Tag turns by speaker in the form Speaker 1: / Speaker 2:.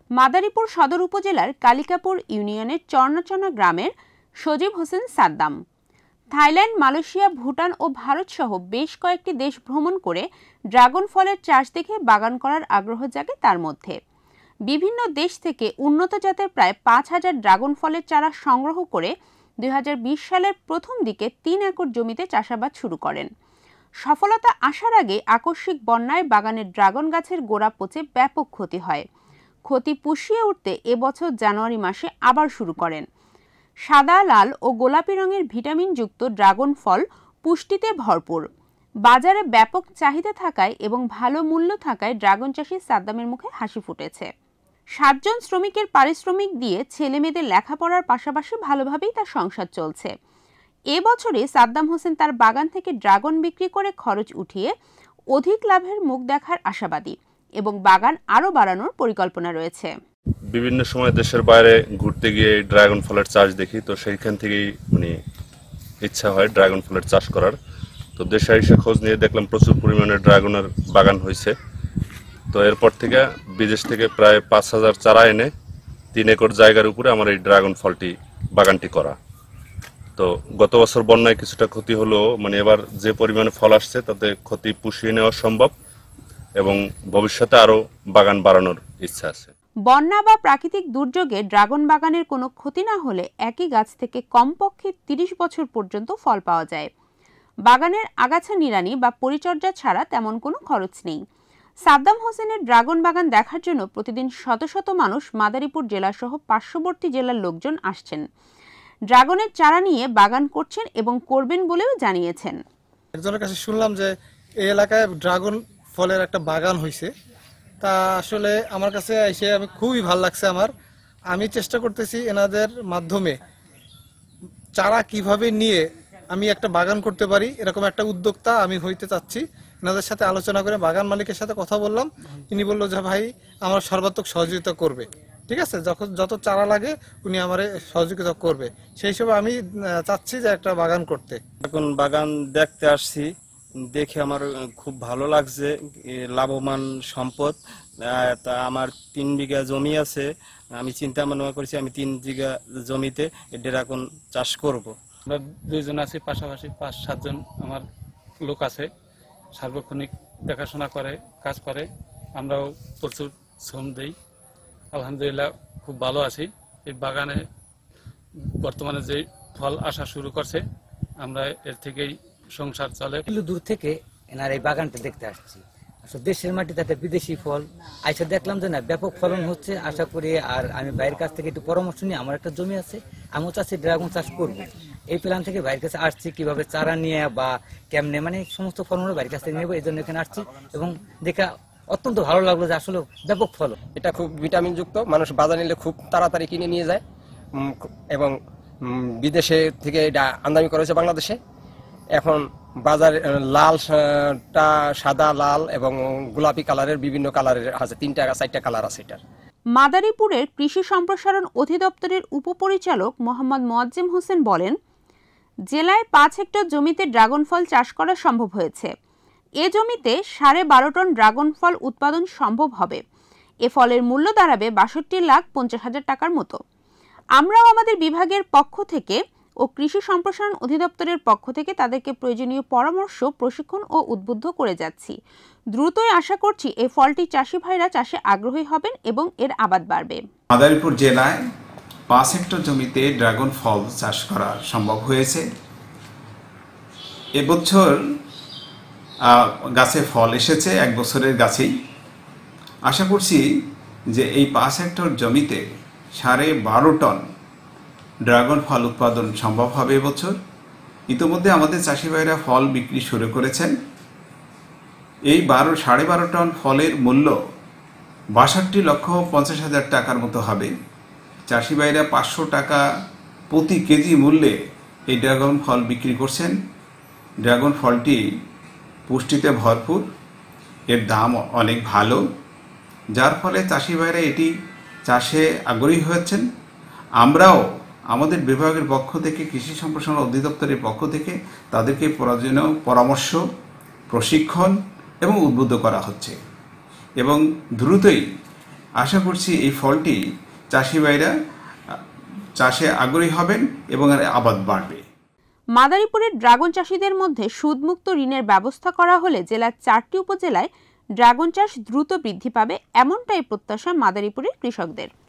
Speaker 1: মাদারীপুর সদর উপজেলার কালিকাপুর ইউনিয়নের চরনাচনা গ্রামের সজীব হোসেন সাদ্দাম থাইল্যান্ড, মালয়েশিয়া, ভুটান ও ভারত সহ বেশ কয়েকটি দেশ ভ্রমণ করে ড্রাগন ফলের চাষ দেখে বাগান করার আগ্রহ জাগে তার মধ্যে। বিভিন্ন দেশ থেকে উন্নত জাতের প্রায় ৫,০০০ ড্রাগন ফলের চারা সংগ্রহ করে ২০২০ সালের প্রথম দিকে ৩ একর জমিতে চাষাবাদ শুরু করেন। সফলতা আসার আগে আকস্মিক বন্যায় বাগানের ড্রাগন গাছের গোড়া পচে ব্যাপক ক্ষতি হয়। ক্ষতি পুষিয়ে উঠতে এবছর জানুয়ারি মাসে আবার শুরু করেন। সাদা, লাল ও গোলাপি রঙের ভিটামিনযুক্ত ড্রাগন ফল পুষ্টিতে ভরপুর। বাজারে ব্যাপক চাহিদা থাকায় এবং ভালো মূল্য থাকায় ড্রাগন চাষি সাদ্দামের মুখে হাসি ফুটেছে। ৭ জন শ্রমিকের পারিশ্রমিক দিয়ে ছেলেমেয়েদের লেখাপড়ার পাশাপাশি ভালোভাবেই তার সংসার চলছে। এবছরে সাদ্দাম হোসেন তার বাগান থেকে ড্রাগন বিক্রি করে খরচ উঠিয়ে অধিক লাভের মুখ দেখার আশাবাদী এবং বাগান আরও বাড়ানোর পরিকল্পনা রয়েছে।
Speaker 2: বিভিন্ন সময় দেশের বাইরে ঘুরতে গিয়ে ড্রাগন ফলের চাষ দেখি, তো সেইখান থেকেই ইচ্ছা হয় ড্রাগন ফলের চাষ করার। তো দেশে এসে খোঁজ নিয়ে দেখলাম প্রচুর পরিমাণে ড্রাগনের বাগান হয়েছে। তো এরপর থেকে বিদেশ থেকে প্রায় ৫,০০০ চারা এনে ৩ একর জায়গার উপরে আমার এই ড্রাগন ফলটি বাগানটি করা। তো গত বছর বন্যায় কিছুটা ক্ষতি হলো, এবার যে পরিমাণে ফল আসছে তাতে ক্ষতি পুষিয়ে নেওয়া সম্ভব এবং ভবিষ্যতে আরও বাগান বাড়ানোর ইচ্ছা আছে।
Speaker 1: বন্যা বা প্রাকৃতিক দুর্যোগে ড্রাগন বাগানের কোনো ক্ষতি না হলে একই গাছ থেকে কমপক্ষে ৩০ বছর পর্যন্ত ফল পাওয়া যায়। বাগানের আগাছা নিড়ানি বা পরিচর্যা ছাড়া তেমন কোনো খরচ নেই। সাদ্দাম হোসেনের ড্রাগন বাগান দেখার জন্য প্রতিদিন শত শত মানুষ মাদারীপুর জেলাসহ পার্শ্ববর্তী জেলার লোকজন আসছেন। ড্রাগনের চারা নিয়ে বাগান করছেন এবং করবেন বলেও জানিয়েছেন।
Speaker 3: একজনের কাছে শুনলাম যে এই এলাকায় ড্রাগন ফলের একটা বাগান হয়েছে, তা আসলে আমার কাছে এসে আমি খুবই ভালো লাগছে। আমি চেষ্টা করতেছি এনাদের মাধ্যমে চারা কিভাবে নিয়ে আমি একটা বাগান করতে পারি, এরকম একটা উদ্যোক্তা আমি হইতে চাচ্ছি। এনাদের সাথে আলোচনা করে বাগান মালিকের সাথে কথা বললাম, তিনি বললো যে ভাই আমার সর্বাত্মক সহযোগিতা করবে, ঠিক আছে, যত চারা লাগে উনি আমার সহযোগিতা করবে। সেই হিসেবে আমি চাচ্ছি যে একটা বাগান করতে।
Speaker 4: এখন বাগান দেখতে আসছি, দেখে আমার খুব ভালো লাগছে। লাভবান সম্পদ। তা আমার ৩ বিঘা জমি আছে, আমি চিন্তা ভাবনা করছি আমি ৩ বিঘা জমিতে ড্রাগন চাষ করব।
Speaker 5: আমরা 2 জন আছি, পাশাপাশি ৫-৭ জন আমার লোক আছে, সার্বক্ষণিক দেখাশোনা করে কাজ করে। আমরাও প্রচুর শ্রম দেই। আলহামদুলিল্লাহ খুব ভালো আছি। এই বাগানে বর্তমানে যে ফল আসা শুরু করছে, আমরা এর থেকেই সংসার চলে।
Speaker 6: দূর থেকে এনার এই বাগানটা দেখতে আসছি। আসলে দেশের মাটিতে একটা বিদেশি ফল আইসা দেখলাম যে না ব্যাপক ফলন হচ্ছে, আশা করি। আর আমি ভাইয়ের কাছ থেকে একটু পরামর্শ নিয়ে, আমার একটা জমি আছে, আমিও চাচ্ছি ড্রাগন চাষ করবো। এই প্ল্যান থেকে ভাইয়ের কাছে আসছি, কিভাবে চারা নিয়ে বা কেমনে সমস্ত ফলন ভাইয়ের কাছ থেকে নেবো, এই জন্য এখানে আসছি এবং দেখা অত্যন্ত ভালো লাগলো যে আসলে ব্যাপক ফলন।
Speaker 7: এটা খুব ভিটামিন যুক্ত, মানুষ বাজার নিলে খুব তাড়াতাড়ি কিনে নিয়ে যায় এবং বিদেশে থেকে এটা আমদানি করেছে বাংলাদেশে। এখন বাজার লালটা, সাদা, লাল এবং গোলাপি কালারের বিভিন্ন কালারের আছে, 3-4টা কালার আছে এটার।
Speaker 1: মাদারীপুরের কৃষি সম্প্রসারণ অধিদপ্তরের উপপরিচালক মোহাম্মদ মোয়াজ্জেম হোসেন বলেন, জেলায় ৫ হেক্টর জমিতে ড্রাগন ফল চাষ করা সম্ভব হয়েছে। এ জমিতে 12.5 টন ড্রাগন ফল উৎপাদন সম্ভব হবে। এ ফলের মূল্য দাঁড়াবে ৬২,৫০,০০০ টাকার মতো। আমরাও আমাদের বিভাগের পক্ষ থেকে ও কৃষি সম্প্রসারণ অধিদপ্তরের পক্ষ থেকে তাদেরকে প্রয়োজনীয় পরামর্শ, প্রশিক্ষণ ও উদ্বুদ্ধ করে যাচ্ছি। দ্রুতই আশা করছি এই ফলটি চাষি ভাইরা চাষে আগ্রহী হবেন এবং এর আবাদ বাড়বে।
Speaker 8: মাদারীপুর জেলায় ৫ হেক্টর জমিতে ড্রাগন ফল চাষ করা সম্ভব হয়েছে। এবছর গাছে ফল এসেছে, 1 বছরের গাছেই। আশা করছি যে এই ৫ হেক্টর জমিতে 12.5 টন ড্রাগন ফল উৎপাদন সম্ভব হবে এবছর। ইতিমধ্যে আমাদের চাষি ভাইরা ফল বিক্রি শুরু করেছেন। এই 12.5 টন ফলের মূল্য ৬২,৫০,০০০ টাকার মতো হবে। চাষি ভাইরা ৫০০ টাকা প্রতি কেজি মূল্যে এই ড্রাগন ফল বিক্রি করছেন। ড্রাগন ফলটি পুষ্টিতে ভরপুর, এর দাম অনেক ভালো, যার ফলে চাষি ভাইরা এটি চাষে আগ্রহী হয়েছেন। আমরাও আমাদের বিভাগের পক্ষ থেকে, কৃষি সম্প্রসারণ অধিদপ্তরের পক্ষ থেকে তাদেরকে প্রয়োজনীয় পরামর্শ, প্রশিক্ষণ এবং উদ্বুদ্ধ করা হচ্ছে এবং দ্রুতই আশা করছি এই ফলটি চাষি ভাইরা চাষে আগ্রহী হবেন এবং আবাদ বাড়বে।
Speaker 1: মাদারীপুরের ড্রাগন চাষীদের মধ্যে সুদমুক্ত ঋণের ব্যবস্থা করা হলে জেলার 4টি উপজেলায় ড্রাগন চাষ দ্রুত বৃদ্ধি পাবে, এমনটাই প্রত্যাশা মাদারীপুরের কৃষকদের।